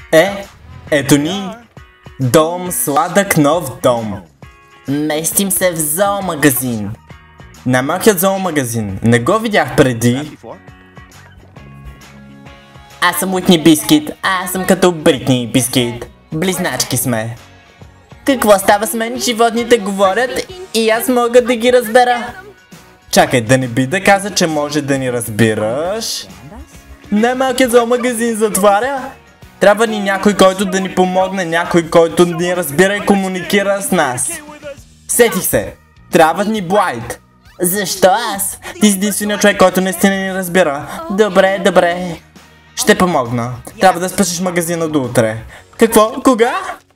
Ето ни дом, сладък нов дом. Местим се в зоомагазин. Най-малкият зоомагазин. Не го видях преди. Аз съм Уитни Бискит. Аз съм като Бритни Бискит. Близначки сме. Какво става с мен? Животните говорят и аз мога да ги разбера. Чакай, да не би да каза, че може да ни разбираш. Най-малкият зоомагазин затваря. Трябва ни някой, който да ни помогне, някой, който ни разбира и комуникира с нас. Сетих се. Трябва ни Блайт. Защо аз? Ти си единственият човек, който наистина ни разбира. Добре. Ще помогна. Трябва да спасиш магазина до утре. Какво? Кога?